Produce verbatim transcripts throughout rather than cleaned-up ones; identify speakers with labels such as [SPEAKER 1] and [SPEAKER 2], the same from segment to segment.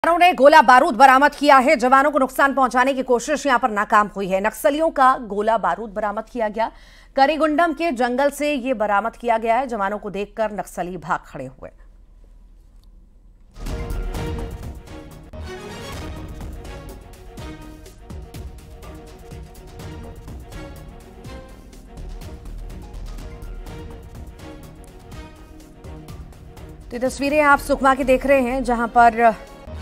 [SPEAKER 1] जवानों ने गोला बारूद बरामद किया है। जवानों को नुकसान पहुंचाने की कोशिश यहां पर नाकाम हुई है। नक्सलियों का गोला बारूद बरामद किया गया। करीगुंडम के जंगल से यह बरामद किया गया है। जवानों को देखकर नक्सली भाग खड़े हुए। तो तस्वीरें आप सुकमा की देख रहे हैं, जहां पर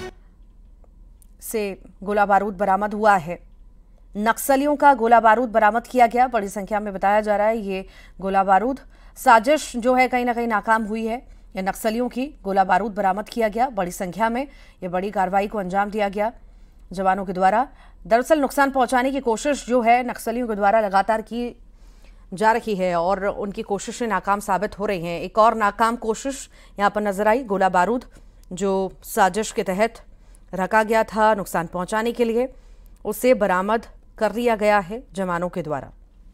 [SPEAKER 1] से गोला बारूद बरामद हुआ है। नक्सलियों का गोला बारूद बरामद किया गया। बड़ी संख्या में बताया जा रहा है ये गोला बारूद साजिश जो है कहीं ना कहीं नाकाम हुई है। ये नक्सलियों की गोला बारूद बरामद किया गया। बड़ी संख्या में ये बड़ी कार्रवाई को अंजाम दिया गया जवानों के द्वारा। दरअसल नुकसान पहुंचाने की कोशिश जो है नक्सलियों के द्वारा लगातार की जा रही है और उनकी कोशिशें नाकाम साबित हो रही हैं। एक और नाकाम कोशिश यहां पर नजर आई। गोला बारूद जो साजिश के तहत रखा गया था नुकसान पहुंचाने के लिए, उसे बरामद कर लिया गया है जवानों के द्वारा।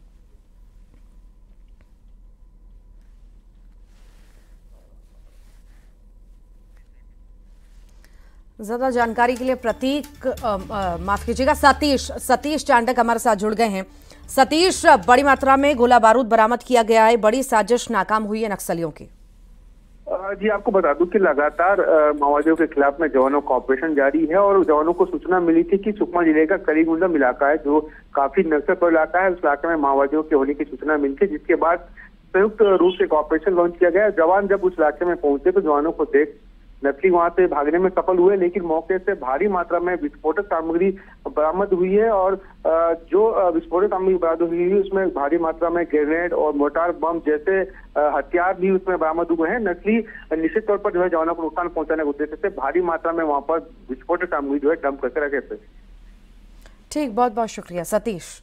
[SPEAKER 1] ज्यादा जानकारी के लिए प्रतीक माफ कीजिएगा सतीश सतीश चांडक हमारे साथ जुड़ गए हैं। सतीश, बड़ी मात्रा में गोला बारूद बरामद किया गया है। बड़ी साजिश नाकाम हुई है नक्सलियों की।
[SPEAKER 2] जी, आपको बता दूं कि लगातार माओवादियों के खिलाफ में जवानों का ऑपरेशन जारी है और जवानों को सूचना मिली थी कि सुकमा जिले का करीगुंडम इलाका है जो काफी नक्सल पर इलाका है। उस इलाके में माओवादियों के होने की सूचना मिली थी, जिसके बाद संयुक्त रूप से एक ऑपरेशन लॉन्च किया गया। जवान जब उस इलाके में पहुंचे तो जवानों को देख नक्सली वहां से भागने में सफल हुए, लेकिन मौके से भारी मात्रा में विस्फोटक सामग्री बरामद हुई है और जो विस्फोटक सामग्री बरामद हुई है उसमें भारी मात्रा में ग्रेनेड और मोर्टार बम जैसे हथियार भी उसमें बरामद हुए हैं। नक्सली निश्चित तौर पर जो है जवानों को नुकसान पहुंचाने के उद्देश्य से भारी मात्रा में वहां पर विस्फोटक सामग्री जो है डंप करके रखे थे।
[SPEAKER 1] ठीक, बहुत बहुत शुक्रिया सतीश।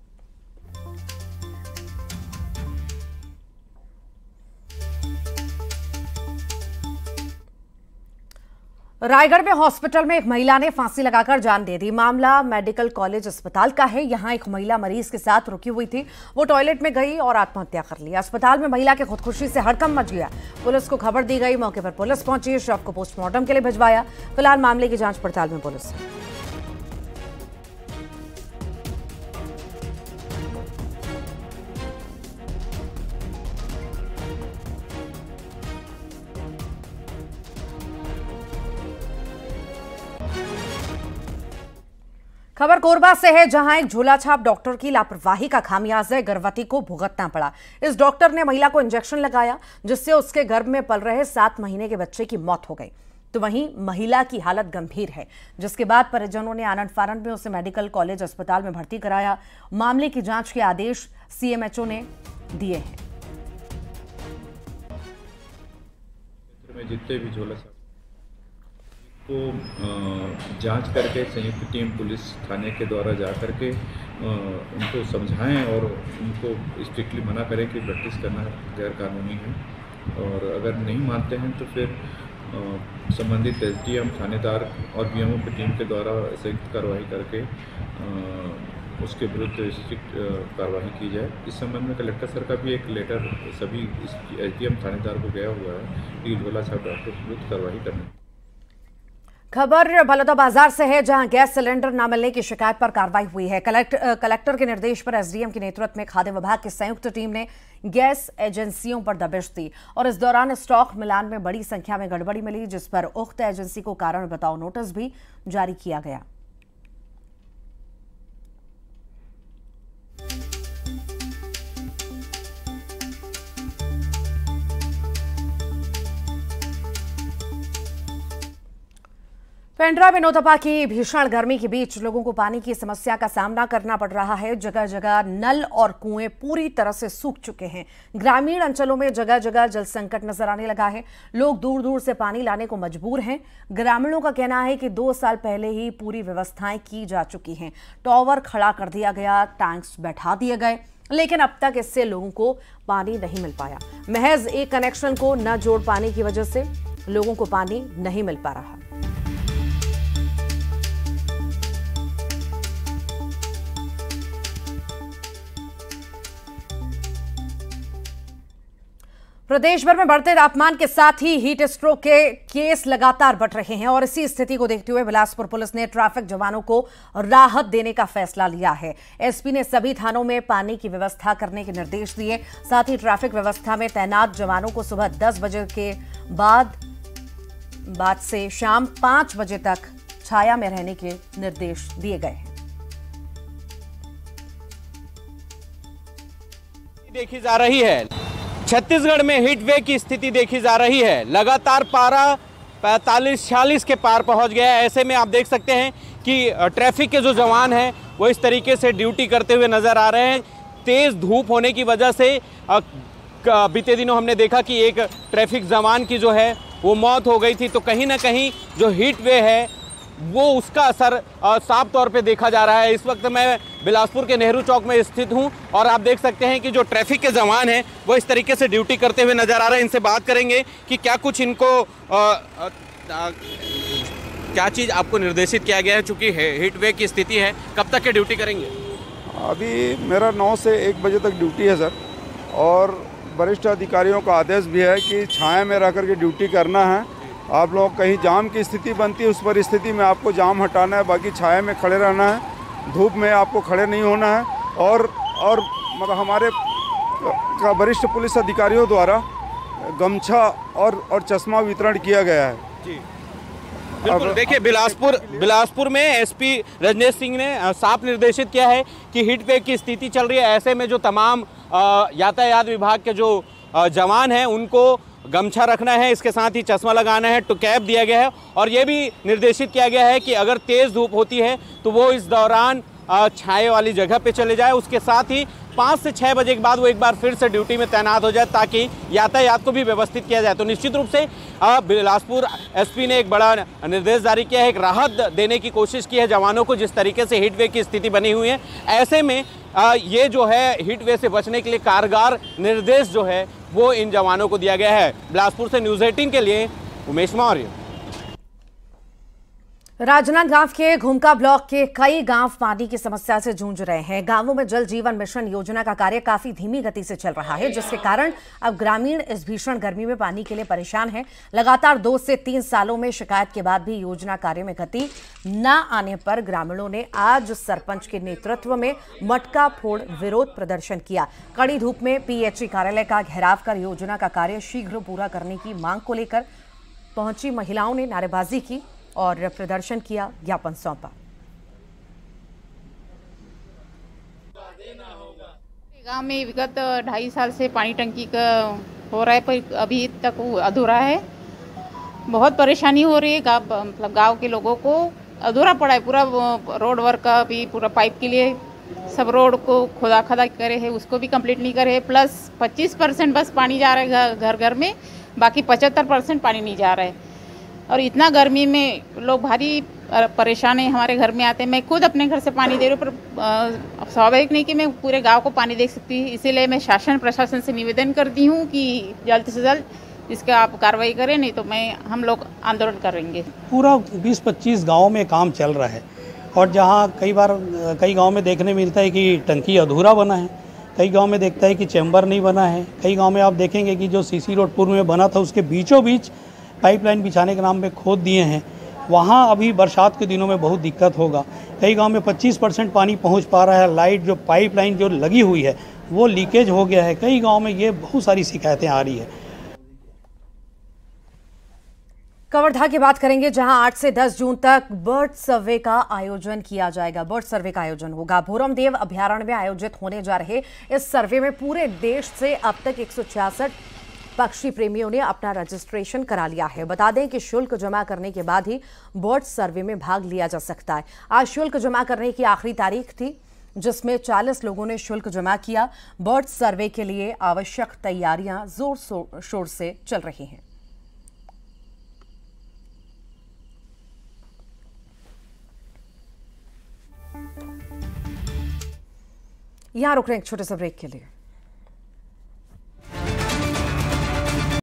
[SPEAKER 1] रायगढ़ में हॉस्पिटल में एक महिला ने फांसी लगाकर जान दे दी। मामला मेडिकल कॉलेज अस्पताल का है। यहां एक महिला मरीज के साथ रुकी हुई थी। वो टॉयलेट में गई और आत्महत्या कर ली। अस्पताल में महिला के खुदकुशी से हड़कंप मच गया। पुलिस को खबर दी गई। मौके पर पुलिस पहुंची। शव को पोस्टमार्टम के लिए भिजवाया। फिलहाल मामले की जांच पड़ताल में पुलिस है। खबर कोरबा से है, जहां एक झोला छाप डॉक्टर की लापरवाही का खामियाजा गर्भवती को भुगतना पड़ा। इस डॉक्टर ने महिला को इंजेक्शन लगाया, जिससे उसके गर्भ में पल रहे सात महीने के बच्चे की मौत हो गई। तो वहीं महिला की हालत गंभीर है, जिसके बाद परिजनों ने आनंद फानंद में उसे मेडिकल कॉलेज अस्पताल में भर्ती कराया। मामले की जांच के आदेश सीएमएचओ ने दिए हैं।
[SPEAKER 3] जितने भी झोला को जांच करके संयुक्त टीम पुलिस थाने के द्वारा जा करके उनको समझाएं और उनको स्ट्रिक्टली मना करें कि प्रैक्टिस करना गैर कानूनी है। और अगर नहीं मानते हैं तो फिर संबंधित एसडीएम थानेदार और बीएमओ की टीम के द्वारा संयुक्त कार्रवाई करके उसके विरुद्ध स्ट्रिक्ट कार्रवाई की जाए। इस संबंध में कलेक्टर सर का भी एक लेटर सभी एसडीएम थानेदार को गया हुआ है कि झोला छाप डॉक्टर के विरुद्ध कार्रवाई करनी।
[SPEAKER 1] खबर बलौदाबाजार से है, जहां गैस सिलेंडर न मिलने की शिकायत पर कार्रवाई हुई है। कलेक्टर कलेक्टर के निर्देश पर एसडीएम के नेतृत्व में खाद्य विभाग की संयुक्त टीम ने गैस एजेंसियों पर दबिश दी और इस दौरान स्टॉक मिलान में बड़ी संख्या में गड़बड़ी मिली, जिस पर उक्त एजेंसी को कारण बताओ नोटिस भी जारी किया गया। पेंड्रा में नौतपा की भीषण गर्मी के बीच लोगों को पानी की समस्या का सामना करना पड़ रहा है। जगह जगह नल और कुएं पूरी तरह से सूख चुके हैं। ग्रामीण अंचलों में जगह जगह जल संकट नजर आने लगा है। लोग दूर दूर से पानी लाने को मजबूर हैं। ग्रामीणों का कहना है कि दो साल पहले ही पूरी व्यवस्थाएं की जा चुकी हैं। टॉवर खड़ा कर दिया गया, टैंक्स बैठा दिए गए, लेकिन अब तक इससे लोगों को पानी नहीं मिल पाया। महज एक कनेक्शन को न जोड़ पाने की वजह से लोगों को पानी नहीं मिल पा रहा। प्रदेश भर में बढ़ते तापमान के साथ ही हीट स्ट्रोक के केस लगातार बढ़ रहे हैं और इसी स्थिति को देखते हुए बिलासपुर पुलिस ने ट्रैफिक जवानों को राहत देने का फैसला लिया है। एसपी ने सभी थानों में पानी की व्यवस्था करने के निर्देश दिए। साथ ही ट्रैफिक व्यवस्था में तैनात जवानों को सुबह दस बजे के बाद बाद से शाम पांच बजे तक छाया में रहने के निर्देश दिए गए हैं।
[SPEAKER 4] देखी जा रही है छत्तीसगढ़ में हीट वेव की स्थिति देखी जा रही है। लगातार पारा पैंतालीस छियालीस के पार पहुंच गया है। ऐसे में आप देख सकते हैं कि ट्रैफिक के जो जवान हैं वो इस तरीके से ड्यूटी करते हुए नजर आ रहे हैं। तेज धूप होने की वजह से बीते दिनों हमने देखा कि एक ट्रैफिक जवान की जो है वो मौत हो गई थी। तो कहीं ना कहीं जो हीट वेव है वो उसका असर साफ तौर पे देखा जा रहा है। इस वक्त मैं बिलासपुर के नेहरू चौक में स्थित हूं और आप देख सकते हैं कि जो ट्रैफिक के जवान हैं वो इस तरीके से ड्यूटी करते हुए नजर आ रहे हैं। इनसे बात करेंगे कि क्या कुछ इनको आ, आ, आ, क्या चीज़ आपको निर्देशित किया गया है, चूँकि हीट वेव की स्थिति है, कब तक के ड्यूटी करेंगे?
[SPEAKER 5] अभी मेरा नौ से एक बजे तक ड्यूटी है सर, और वरिष्ठ अधिकारियों का आदेश भी है कि छाया में रह कर के ड्यूटी करना है। आप लोग कहीं जाम की स्थिति बनती है उस परिस्थिति में आपको जाम हटाना है, बाकी छाया में खड़े रहना है, धूप में आपको खड़े नहीं होना है। और और मतलब हमारे का वरिष्ठ पुलिस अधिकारियों द्वारा गमछा और और चश्मा वितरण किया गया है।
[SPEAKER 4] जी बिल्कुल। देखिए बिलासपुर बिलासपुर में एसपी रजनेश सिंह ने साफ निर्देशित किया है कि हीट वेव की स्थिति चल रही है। ऐसे में जो तमाम यातायात विभाग के जो जवान हैं उनको गमछा रखना है, इसके साथ ही चश्मा लगाना है, तो कैप दिया गया है। और ये भी निर्देशित किया गया है कि अगर तेज़ धूप होती है तो वो इस दौरान छाए वाली जगह पे चले जाए। उसके साथ ही पाँच से छः बजे के बाद वो एक बार फिर से ड्यूटी में तैनात हो जाए ताकि यातायात को भी व्यवस्थित किया जाए। तो निश्चित रूप से बिलासपुर एसपी ने एक बड़ा निर्देश जारी किया है, एक राहत देने की कोशिश की है जवानों को जिस तरीके से हीट वेव की स्थिति बनी हुई है। ऐसे में ये जो है हीट वेव से बचने के लिए कारगर निर्देश जो है वो इन जवानों को दिया गया है। बिलासपुर से न्यूज़ अठारह के लिए उमेश मौर्य।
[SPEAKER 1] राजनांदगांव के घुमका ब्लॉक के कई गांव पानी की समस्या से जूझ रहे हैं। गांवों में जल जीवन मिशन योजना का कार्य काफी धीमी गति से चल रहा है, जिसके कारण अब ग्रामीण इस भीषण गर्मी में पानी के लिए परेशान हैं। लगातार दो से तीन सालों में शिकायत के बाद भी योजना कार्य में गति न आने पर ग्रामीणों ने आज सरपंच के नेतृत्व में मटका फोड़ विरोध प्रदर्शन किया। कड़ी धूप में पीएचई कार्यालय का घेराव कर योजना का कार्य शीघ्र पूरा करने की मांग को लेकर पहुंची महिलाओं ने नारेबाजी की और प्रदर्शन किया, ज्ञापन सौंपा।
[SPEAKER 6] गांव में विगत ढाई साल से पानी टंकी का हो रहा है पर अभी तक अधूरा है। बहुत परेशानी हो रही है गांव मतलब गांव के लोगों को। अधूरा पड़ा है पूरा रोड वर्क का भी, पूरा पाइप के लिए सब रोड को खुदा खदा करे है उसको भी कंप्लीट नहीं करे है। प्लस पच्चीस परसेंट बस पानी जा रहा है घर घर में, बाकी पचहत्तर परसेंट पानी नहीं जा रहा है। और इतना गर्मी में लोग भारी परेशान है। हमारे घर में आते हैं, मैं खुद अपने घर से पानी दे रही हूँ पर स्वाभाविक नहीं कि मैं पूरे गांव को पानी दे सकती। इसीलिए मैं शासन प्रशासन से निवेदन करती हूँ कि जल्द से जल्द इसका आप कार्रवाई करें, नहीं तो मैं हम लोग आंदोलन करेंगे।
[SPEAKER 7] पूरा बीस पच्चीस गाँव में काम चल रहा है और जहाँ कई बार कई गाँव में देखने मिलता है कि टंकी अधूरा बना है, कई गांव में देखता है कि चैम्बर नहीं बना है, कई गांव में आप देखेंगे कि जो सीसी रोड पूर्व में बना था उसके बीचों बीच पाइपलाइन बिछाने के नाम पे खोद दिए हैं। वहाँ अभी बरसात के दिनों में बहुत दिक्कत होगा। कई गांव में पच्चीस परसेंट पानी पहुंच पा रहा है, लाइट जो पाइपलाइन जो लगी हुई है वो लीकेज हो गया है। कई गांव में ये बहुत सारी शिकायतें आ रही है।
[SPEAKER 1] कवर्धा की बात करेंगे जहां आठ से दस जून तक बर्ड सर्वे का आयोजन किया जाएगा। बर्ड सर्वे का आयोजन होगा। भोरमदेव अभ्यारण्य में आयोजित होने जा रहे इस सर्वे में पूरे देश से अब तक एक सौ छियासठ पक्षी प्रेमियों ने अपना रजिस्ट्रेशन करा लिया है। बता दें कि शुल्क जमा करने के बाद ही बर्ड सर्वे में भाग लिया जा सकता है। आज शुल्क जमा करने की आखिरी तारीख थी जिसमें चालीस लोगों ने शुल्क जमा किया। बर्ड सर्वे के लिए आवश्यक तैयारियां जोर शोर से चल रही हैं। यहां रुक रहे हैं एक छोटे से ब्रेक के लिए।